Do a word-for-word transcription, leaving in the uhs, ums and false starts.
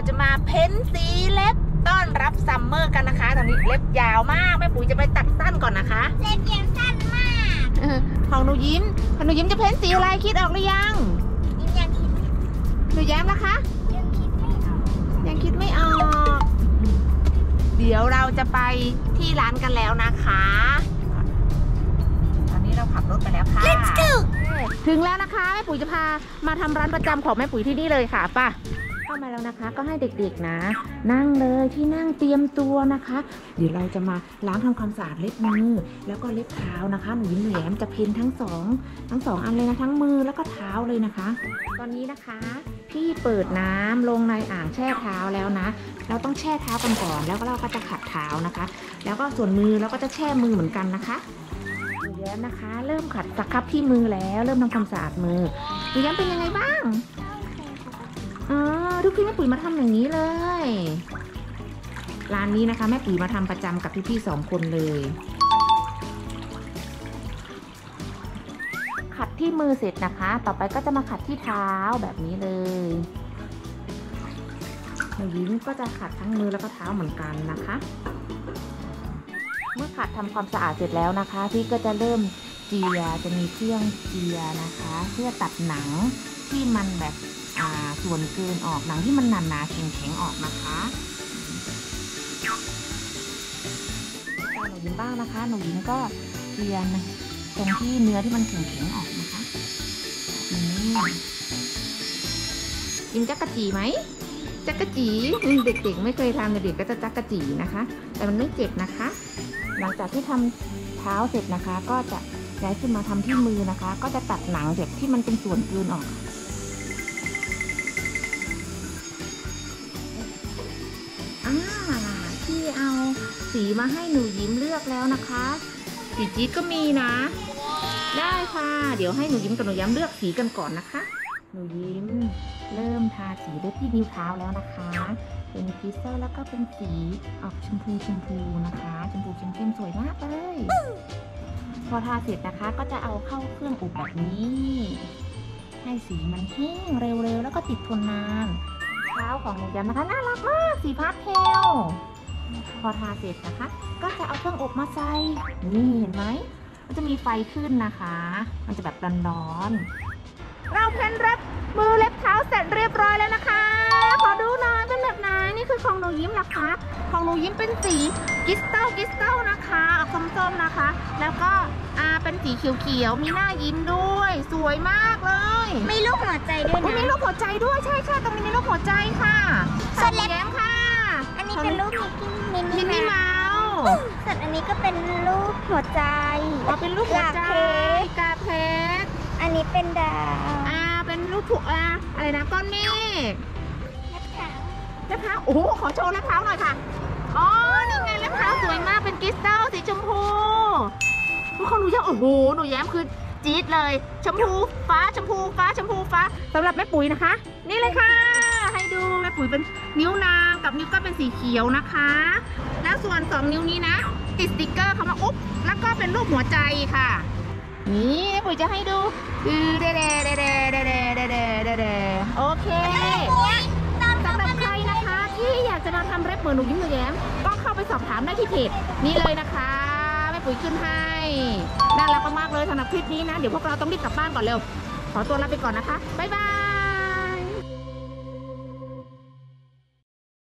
จะมาเพ้นสีเล็บต้อนรับซัมเมอร์กันนะคะตอนนี้เล็บยาวมากแม่ปุ๋ยจะไปตัดสั้นก่อนนะคะเล็บยาวสั้นมากของหนูยิ้มของหนูยิ้มจะเพ้นสีอะไรคิดออกหรือยังยิ้มยังคิดหนูแย้มนะคะยังคิดไม่ออกยังคิดไม่ออกเดี๋ยวเราจะไปที่ร้านกันแล้วนะคะตอนนี้เราขับรถไปแล้วค่ะ Let's go ถึงแล้วนะคะแม่ปุ๋ยจะพามาทำร้านประจำของแม่ปุ๋ยที่นี่เลยค่ะป่ะเข้ามาแล้วนะคะก็ให้เด็กๆนะนั่งเลยที่นั่งเตรียมตัวนะคะเดี๋ยวเราจะมาล้างทำความสะอาดเล็บมือแล้วก็เล็บเท้านะคะหนูยิ้มหนูแย้มจะเพ้นทั้งสองทั้งสองอันเลยนะทั้งมือแล้วก็เท้าเลยนะคะตอนนี้นะคะพี่เปิดน้ำลงในอ่างแช่เท้าแล้วนะเราต้องแช่เท้ากันก่อนแล้วก็เราก็จะขัดเท้านะคะแล้วก็ส่วนมือเราก็จะแช่มือเหมือนกันนะคะหนูแย้มนะคะเริ่มขัดสครับที่มือแล้วเริ่มทำความสะอาดมือหนูแย้มเป็นยังไงบ้างอ๋อทุกทีแม่ปุ๋ยมาทำอย่างนี้เลยร้านนี้นะคะแม่ปุ๋ยมาทำประจำกับพี่ๆสองคนเลยขัดที่มือเสร็จนะคะต่อไปก็จะมาขัดที่เท้าแบบนี้เลยหนูยิ้มก็จะขัดทั้งมือแล้วก็เท้าเหมือนกันนะคะเมื่อขัดทำความสะอาดเสร็จแล้วนะคะพี่ก็จะเริ่มเจียจะมีเครื่องเจียนะคะเพื่อตัดหนังที่มันแบบอ่าส่วนเกินออกหนังที่มันหนาๆแข็งๆออกนะคะตาหนูยิ้มบ้างนะคะหนูยิ้มก็เจียนตรงที่เนื้อที่มันแข็งๆออกนะคะนี่ยิ้มจักกะจีไหมจักกะจีเด็กๆไม่เคยทำเด็กๆก็จะจักกะจีนะคะแต่มันไม่เจ็บนะคะหลังจากที่ทำเท้าเสร็จนะคะก็จะย้ายขึ้นมาทำที่มือนะคะก็จะตัดหนังเด็กที่มันเป็นส่วนเกินออกที่เอาสีมาให้หนูยิ้มเลือกแล้วนะคะสีจี๊ดก็มีนะได้ค่ะเดี๋ยวให้หนูยิ้มกับหนูย้ำเลือกสีกันก่อนนะคะหนูยิ้มเริ่มทาสีเล็บที่นิ้วเท้าแล้วนะคะเป็นคริสตัลแล้วก็เป็นสีออกชมพูชมพูนะคะชมพูเข้มๆสวยมากเลยพอทาเสร็จนะคะก็จะเอาเข้าเครื่องอบแบบนี้ให้สีมันแห้งเร็วๆแล้วก็ติดทนนานเท้าของหนูย้ำนะคะน่ารักมากสีพาสเทลพอทาเสร็จนะคะก็จะเอาเครื่องอบมาใส่นี่เห็นไหมมันจะมีไฟขึ้นนะคะมันจะแบบร้อนๆเราเพ้นเล็บมือเล็บเท้าเสร็จเรียบร้อยแล้วนะคะขอดูหน่อยเป็นแบบไหนนี่คือของหนูยิ้มนะคะของหนูยิ้มเป็นสีกิสตัลกิสตัลนะคะออกส้มๆนะคะแล้วก็อ่าเป็นสีเขียวๆมีหน้ายิ้มด้วยสวยมากเลยมีรูปหัวใจด้วยนะมีรูปหัวใจด้วยใช่ใช่ตรงนี้มีรูปหัวใจค่ะส่วนเล็บแย้มค่ะอันนี้เป็นรูปมิกกี้มินนี่เมาส์ส่วนอันนี้ก็เป็นรูปหัวใจอ๋อเป็นรูปหัวใจกาเพกอันนี้เป็นดาวอ่าเป็นรูปถูกอ่าอะไรนะก้อนเมฆเล็บเท้าเล็บเท้าโอ้โหขอโชว์เล็บเท้าหน่อยค่ะอ๋อนี่ไงเล็บเท้าสวยมากเป็นคริสตัลสีชมพูพวกเขาหนูแย้มโอ้โหหนูแย้มคือจี๊ดเลยชมพูฟ้าชมพูฟ้าชมพูฟ้าสำหรับแม่ปุ๋ยนะคะนี่เลยค่ะให้ดูแม่ปุ๋ยเป็นนิ้วนางกับนิ้วก้อยเป็นสีเขียวนะคะแล้วส่วนสองนิ้วนี้นะติดสติกเกอร์เขามาอุ๊บแล้วก็เป็นรูปหัวใจค่ะนี่แม่ปุ๋ยจะให้ดูอือเดเดเดเดเดเดเดเดเดเดโอเคสำหรับใครนะคะที่อยากจะมาทำเล็บเหมือนหนูยิ้มหนูแย้มก็เข้าไปสอบถามได้ที่เพจนี้เลยนะคะแม่ปุ๋ยขึ้นให้น่ารักมากๆเลยสำหรับคลิปนี้นะเดี๋ยวพวกเราต้องรีบกลับบ้านก่อนเร็วขอตัวลาไปก่อนนะคะบ๊ายบาย